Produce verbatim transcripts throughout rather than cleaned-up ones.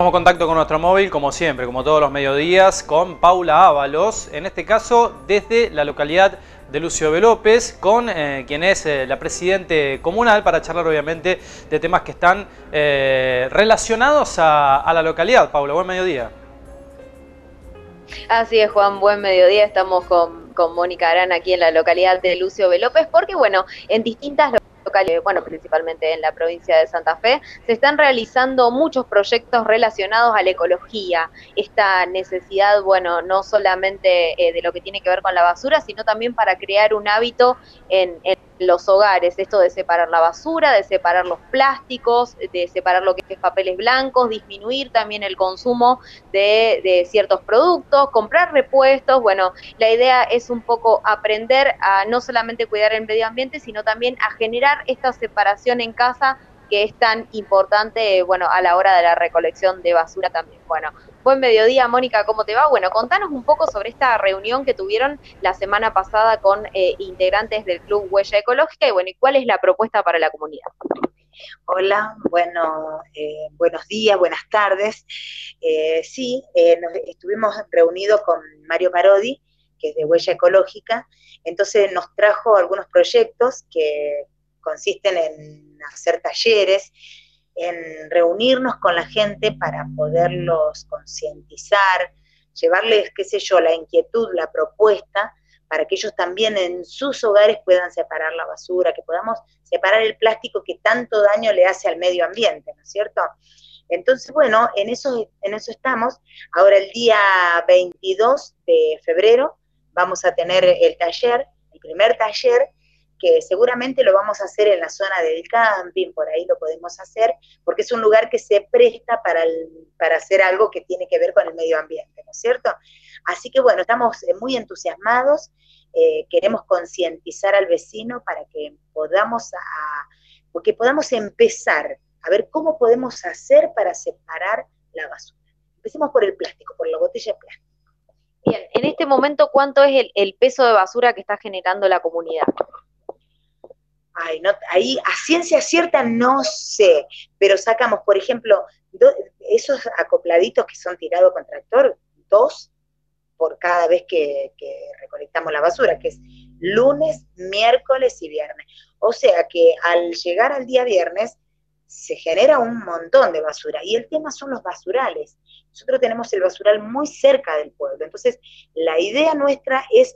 Tomamos contacto con nuestro móvil, como siempre, como todos los mediodías, con Paula Ábalos, en este caso desde la localidad de Lucio B. López, con eh, quien es eh, la presidente comunal, para charlar obviamente de temas que están eh, relacionados a, a la localidad. Paula, buen mediodía. Así es, Juan, buen mediodía. Estamos con, con Mónica Arana aquí en la localidad de Lucio B. López, porque bueno, en distintas localidades, bueno, principalmente en la provincia de Santa Fe, se están realizando muchos proyectos relacionados a la ecología. Esta necesidad, bueno, no solamente eh, de lo que tiene que ver con la basura, sino también para crear un hábito en, en los hogares, esto de separar la basura, de separar los plásticos, de separar lo que es papeles blancos, disminuir también el consumo de, de ciertos productos, comprar repuestos. Bueno, la idea es un poco aprender a no solamente cuidar el medio ambiente, sino también a generar esta separación en casa que es tan importante, bueno, a la hora de la recolección de basura también. Bueno, buen mediodía, Mónica, ¿cómo te va? Bueno, contanos un poco sobre esta reunión que tuvieron la semana pasada con eh, integrantes del Club Huella Ecológica y, bueno, ¿y cuál es la propuesta para la comunidad? Hola, bueno, eh, buenos días, buenas tardes. Eh, sí, eh, nos estuvimos reunidos con Mario Parodi, que es de Huella Ecológica, entonces nos trajo algunos proyectos que consisten en hacer talleres, en reunirnos con la gente para poderlos concientizar, llevarles, qué sé yo, la inquietud, la propuesta, para que ellos también en sus hogares puedan separar la basura, que podamos separar el plástico que tanto daño le hace al medio ambiente, ¿no es cierto? Entonces, bueno, en eso, en eso estamos. Ahora el día veintidós de febrero vamos a tener el taller, el primer taller, que seguramente lo vamos a hacer en la zona del camping, por ahí lo podemos hacer, porque es un lugar que se presta para, el, para hacer algo que tiene que ver con el medio ambiente, ¿no es cierto? Así que bueno, estamos muy entusiasmados, eh, queremos concientizar al vecino para que podamos, a, porque podamos empezar a ver cómo podemos hacer para separar la basura. Empecemos por el plástico, por la botella de plástico. Bien, en este momento, ¿cuánto es el, el peso de basura que está generando la comunidad? Ay, no, ahí a ciencia cierta no sé, pero sacamos, por ejemplo, do, esos acopladitos que son tirados con tractor, dos por cada vez que, que recolectamos la basura, que es lunes, miércoles y viernes. O sea que al llegar al día viernes se genera un montón de basura, y el tema son los basurales. Nosotros tenemos el basural muy cerca del pueblo, entonces la idea nuestra es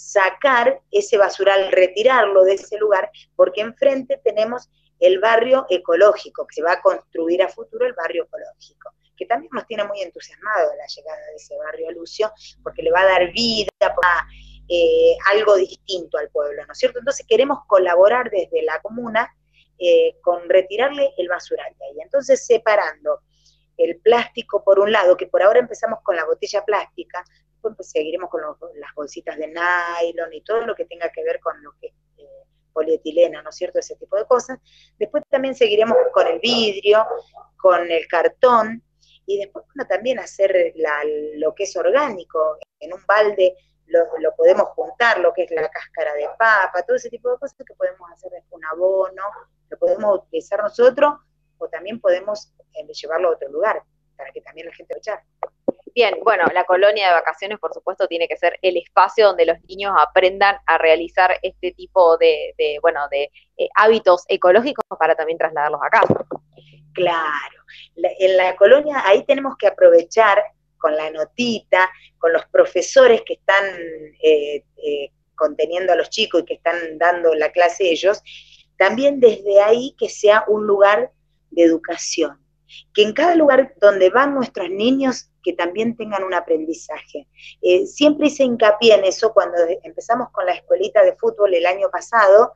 sacar ese basural, retirarlo de ese lugar, porque enfrente tenemos el barrio ecológico, que se va a construir a futuro, el barrio ecológico, que también nos tiene muy entusiasmado la llegada de ese barrio a Lucio, porque le va a dar vida, a, eh, algo distinto al pueblo, ¿no es cierto? Entonces queremos colaborar desde la comuna eh, con retirarle el basural de ahí. Entonces, separando el plástico por un lado, que por ahora empezamos con la botella plástica, después pues seguiremos con los, las bolsitas de nylon y todo lo que tenga que ver con lo que es eh, polietileno, ¿no es cierto?, ese tipo de cosas. Después también seguiremos con el vidrio, con el cartón, y después, bueno, también hacer la, lo que es orgánico. En un balde lo, lo podemos juntar, lo que es la cáscara de papa, todo ese tipo de cosas que podemos hacer después un abono, lo podemos utilizar nosotros, o también podemos eh, llevarlo a otro lugar, para que también la gente lo eche. Bien, bueno, la colonia de vacaciones, por supuesto, tiene que ser el espacio donde los niños aprendan a realizar este tipo de, de bueno, de eh, hábitos ecológicos para también trasladarlos a casa. Claro, la, en la colonia ahí tenemos que aprovechar con la notita, con los profesores que están eh, eh, conteniendo a los chicos y que están dando la clase ellos, también desde ahí que sea un lugar de educación, que en cada lugar donde van nuestros niños que también tengan un aprendizaje. Eh, siempre hice hincapié en eso cuando empezamos con la escuelita de fútbol el año pasado,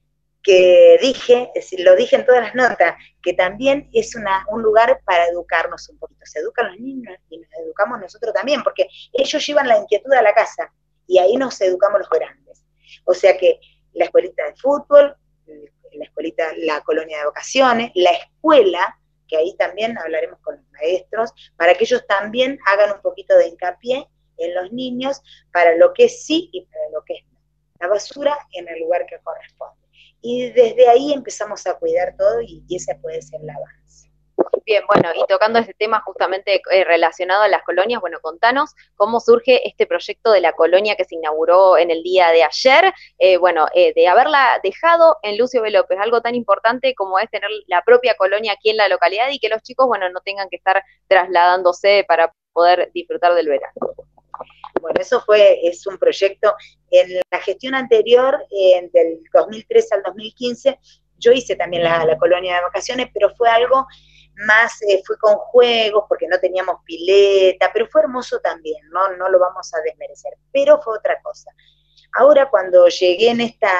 que dije, es decir, lo dije en todas las notas, que también es una, un lugar para educarnos un poquito. Se educan los niños y nos educamos nosotros también, porque ellos llevan la inquietud a la casa y ahí nos educamos los grandes. O sea que la escuelita de fútbol, la escuelita, la colonia de vacaciones, la escuela, que ahí también hablaremos con los maestros, para que ellos también hagan un poquito de hincapié en los niños para lo que es sí y para lo que es no. La basura en el lugar que corresponde. Y desde ahí empezamos a cuidar todo y, y ese puede ser el avance. Bien, bueno, y tocando este tema justamente eh, relacionado a las colonias, bueno, contanos cómo surge este proyecto de la colonia que se inauguró en el día de ayer, eh, bueno, eh, de haberla dejado en Lucio B. López, algo tan importante como es tener la propia colonia aquí en la localidad y que los chicos, bueno, no tengan que estar trasladándose para poder disfrutar del verano. Bueno, eso fue, es un proyecto, en la gestión anterior, eh, del dos mil trece al dos mil quince, yo hice también la, la colonia de vacaciones, pero fue algo más, eh, fue con juegos, porque no teníamos pileta, pero fue hermoso también, ¿no? No lo vamos a desmerecer, pero fue otra cosa. Ahora, cuando llegué en esta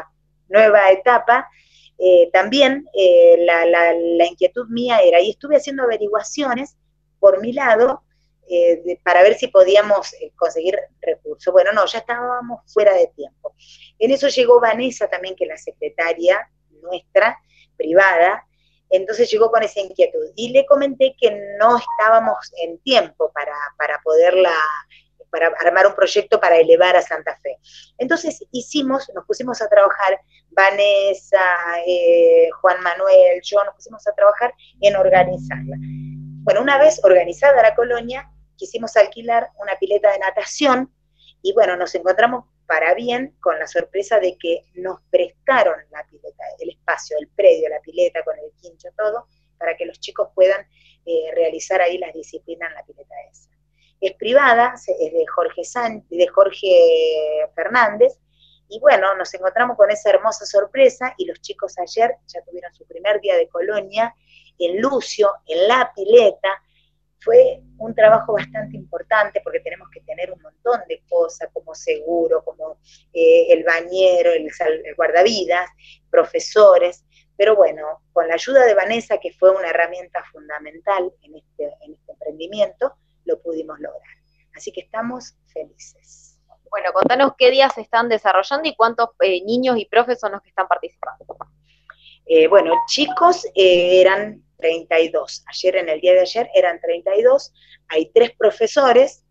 nueva etapa, eh, también eh, la, la, la inquietud mía era, y estuve haciendo averiguaciones por mi lado, eh, de, para ver si podíamos eh, conseguir recursos. Bueno, no, ya estábamos fuera de tiempo. En eso llegó Vanessa también, que es la secretaria nuestra, privada, entonces llegó con esa inquietud, y le comenté que no estábamos en tiempo para, para poderla, para armar un proyecto para elevar a Santa Fe. Entonces hicimos, nos pusimos a trabajar, Vanessa, eh, Juan Manuel, yo, nos pusimos a trabajar en organizarla. Bueno, una vez organizada la colonia, quisimos alquilar una pileta de natación, y bueno, nos encontramos para bien con la sorpresa de que nos prestaron la pileta, el espacio, el predio, la pileta con el quincho, todo, para que los chicos puedan eh, realizar ahí las disciplinas en la pileta esa. Es privada, es de Jorge, San, de Jorge Fernández, y bueno, nos encontramos con esa hermosa sorpresa, y los chicos ayer ya tuvieron su primer día de colonia en Lucio, en la pileta. Fue un trabajo bastante importante porque tenemos que tener un montón de cosas, como seguro, como eh, el bañero, el, el guardavidas, profesores, pero bueno, con la ayuda de Vanessa, que fue una herramienta fundamental en este, en este emprendimiento, lo pudimos lograr. Así que estamos felices. Bueno, contanos qué días se están desarrollando y cuántos eh, niños y profes son los que están participando. Eh, bueno, chicos eh, eran treinta y dos. Ayer, en el día de ayer, eran treinta y dos. Hay tres profesores,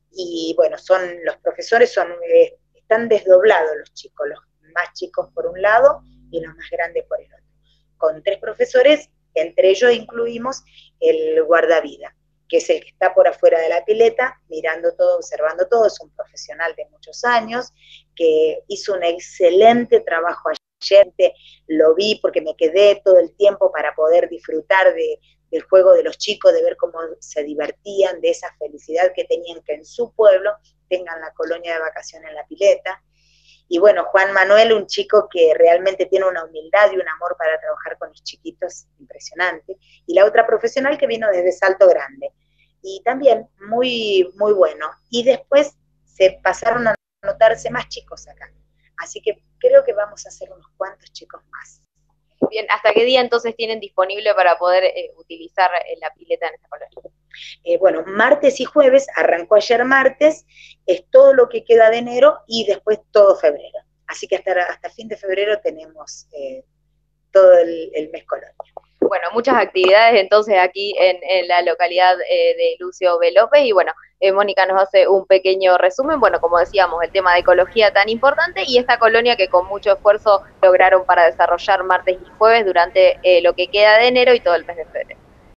y bueno, son, los profesores son, eh, están desdoblados los chicos, los más chicos por un lado y los más grandes por el otro. Con tres profesores, entre ellos incluimos el guardavida, que es el que está por afuera de la pileta, mirando todo, observando todo. Es un profesional de muchos años, que hizo un excelente trabajo ayer. Ayer lo vi porque me quedé todo el tiempo para poder disfrutar de, del juego de los chicos, de ver cómo se divertían, de esa felicidad que tenían que en su pueblo tengan la colonia de vacaciones en la pileta. Y bueno, Juan Manuel, un chico que realmente tiene una humildad y un amor para trabajar con los chiquitos impresionante. Y la otra profesional que vino desde Salto Grande. Y también muy, muy bueno. Y después se pasaron a anotarse más chicos acá. Así que creo que vamos a hacer unos cuantos chicos más. Bien, ¿hasta qué día entonces tienen disponible para poder eh, utilizar eh, la pileta en esta colonia? Eh, bueno, martes y jueves, arrancó ayer martes, es todo lo que queda de enero y después todo febrero. Así que hasta, hasta fin de febrero tenemos eh, todo el, el mes colonia. Bueno, muchas actividades entonces aquí en, en la localidad eh, de Lucio B. López, y bueno, eh, Mónica nos hace un pequeño resumen, bueno, como decíamos, el tema de ecología tan importante y esta colonia que con mucho esfuerzo lograron para desarrollar martes y jueves durante eh, lo que queda de enero y todo el mes de febrero.